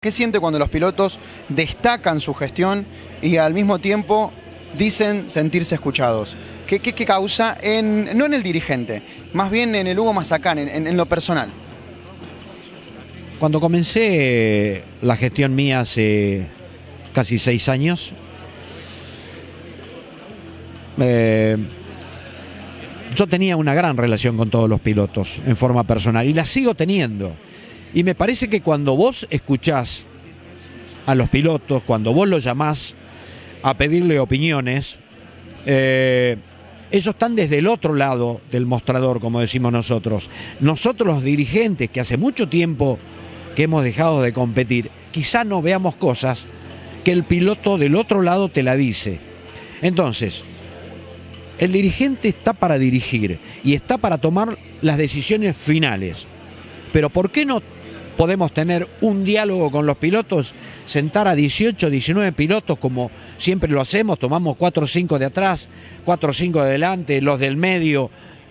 ¿Qué siente cuando los pilotos destacan su gestión y al mismo tiempo dicen sentirse escuchados? ¿Qué causa, no en el dirigente, más bien en el Hugo Mazacán, en lo personal? Cuando comencé la gestión mía hace casi 6 años, yo tenía una gran relación con todos los pilotos en forma personal y la sigo teniendo. Y me parece que cuando vos escuchás a los pilotos, cuando vos los llamás a pedirle opiniones, ellos están desde el otro lado del mostrador, como decimos nosotros. Nosotros los dirigentes, que hace mucho tiempo que hemos dejado de competir, quizá no veamos cosas que el piloto del otro lado te la dice. Entonces, el dirigente está para dirigir y está para tomar las decisiones finales. Pero ¿por qué no podemos tener un diálogo con los pilotos, sentar a 18, 19 pilotos como siempre lo hacemos, tomamos 4 o 5 de atrás, 4 o 5 de adelante, los del medio,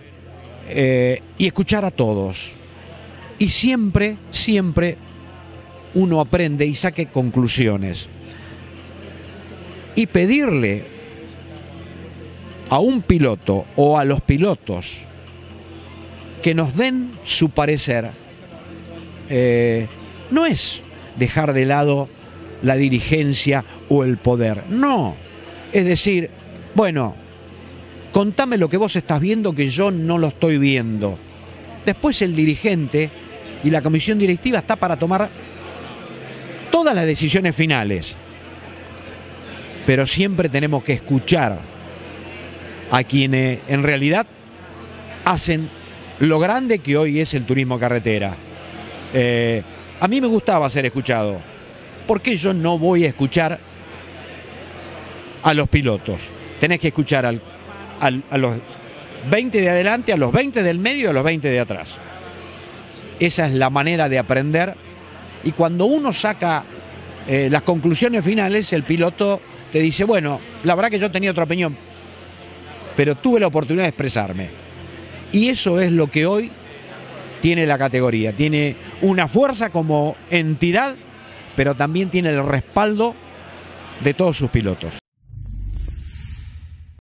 y escuchar a todos? Y siempre uno aprende y saque conclusiones. Y pedirle a un piloto o a los pilotos que nos den su parecer, no es dejar de lado la dirigencia o el poder, no. Es decir, bueno, contame lo que vos estás viendo que yo no lo estoy viendo. Después el dirigente y la comisión directiva está para tomar todas las decisiones finales. Pero siempre tenemos que escuchar a quienes en realidad hacen lo grande que hoy es el turismo carretera. A mí me gustaba ser escuchado. ¿Por qué yo no voy a escuchar a los pilotos? Tenés que escuchar a los 20 de adelante, a los 20 del medio y a los 20 de atrás. Esa es la manera de aprender. Y cuando uno saca las conclusiones finales, el piloto te dice, bueno, la verdad que yo tenía otra opinión, pero tuve la oportunidad de expresarme. Y eso es lo que hoy tiene la categoría. Tiene una fuerza como entidad, pero también tiene el respaldo de todos sus pilotos.